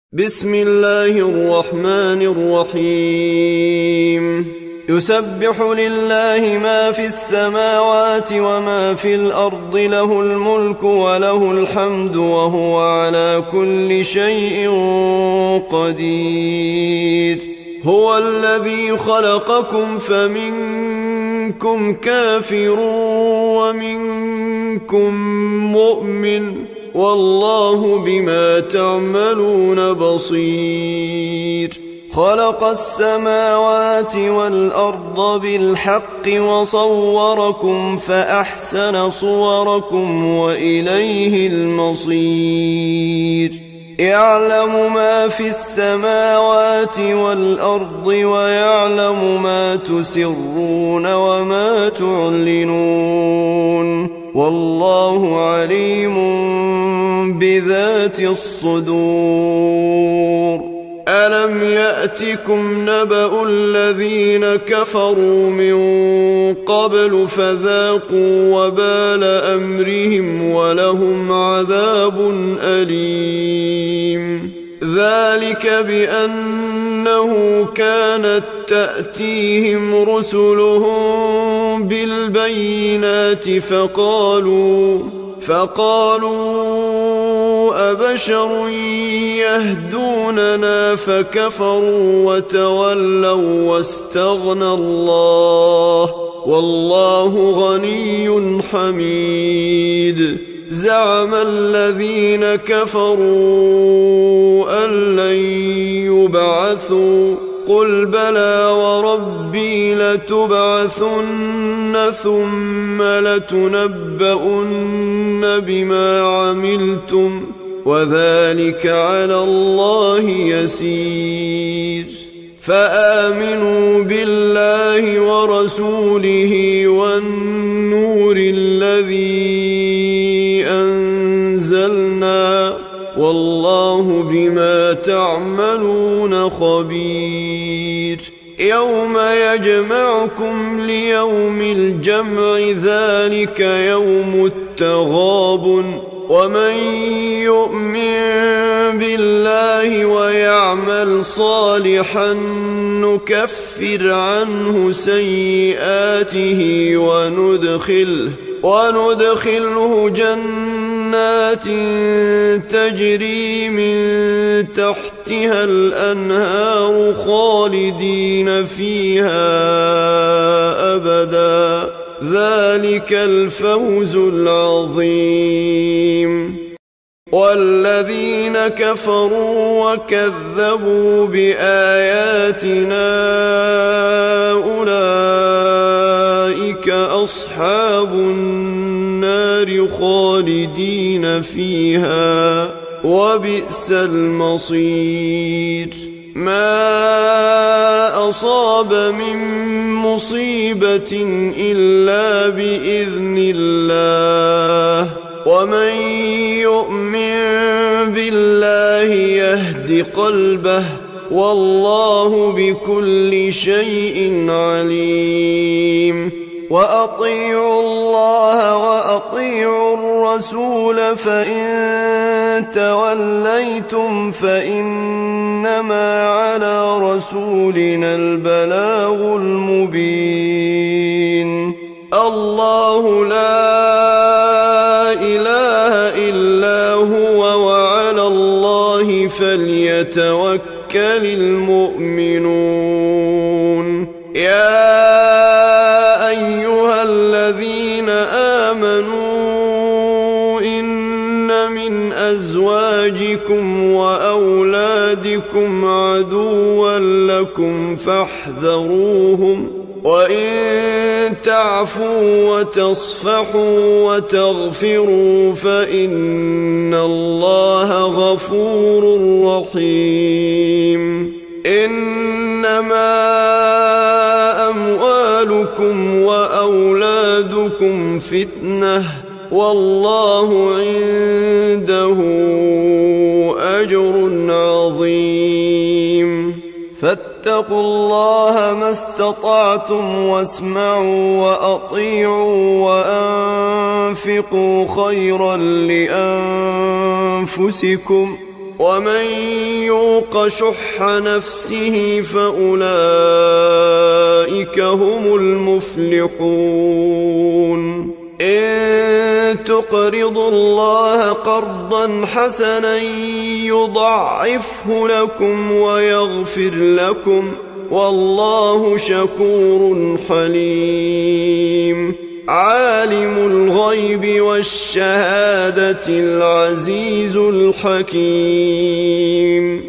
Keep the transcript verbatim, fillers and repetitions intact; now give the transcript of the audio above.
بسم الله الرحمن الرحيم يسبح لله ما في السماوات وما في الأرض له الملك وله الحمد وهو على كل شيء قدير هو الذي خلقكم فمنكم كافر ومنكم مؤمن والله بما تعملون بصير خلق السماوات والأرض بالحق وصوركم فأحسن صوركم وإليه المصير يعلم ما في السماوات والأرض ويعلم ما تسرون وما تعلنون والله عليم بذات الصدور ألم يأتكم نبأ الذين كفروا من قبل فذاقوا وبال أمرهم ولهم عذاب أليم ذلك بأنه كانت تأتيهم رسلهم بالبينات فقالوا فقالوا أبشر يهدوننا فكفروا وتولوا واستغنى الله والله غني حميد زعم الذين كفروا أن لن يبعثوا قل بلى وربي لتبعثن ثم لتنبؤن بما عملتم وذلك على الله يسير فآمنوا بالله ورسوله والنور الذي أنزلنا والله بما تعملون خبير يوم يجمعكم ليوم الجمع ذلك يوم التغابن ومن يؤمن بالله ويعمل صالحا نكفر عنه سيئاته وندخله وندخله جنات تجري من تحتها الأنهار خالدين فيها أبدا ذلك الفوز العظيم والذين كفروا وكذبوا بآياتنا أولئك أصحاب النار خالدين فيها وبئس المصير ما أصاب من مصيبة إلا بإذن الله ومن يؤمن بالله يهد قلبه والله بكل شيء عليم وأطيعوا الله وأطيعوا الرسول فإن توليتم فإنما على رسولنا البلاغ المبين الله لا إله إلا هو وعلى الله فليتوكل المؤمنون يا أيها الذين آمنوا إن من أزواجكم وأولادكم عدوا لكم فاحذروهم وإن تعفوا وتصفحوا وتغفروا فإن الله غفور رحيم إنما أموالكم وأولادكم فتنة والله عنده أجر عظيم فاتقوا الله ما استطعتم واسمعوا وأطيعوا وأنفقوا خيرا لأنفسكم ومن يوق شح نفسه فأولئك هم المفلحون إن تقرضوا الله قرضا حسنا يضاعفه لكم ويغفر لكم والله شكور حليم عالم الغيب والشهادة العزيز الحكيم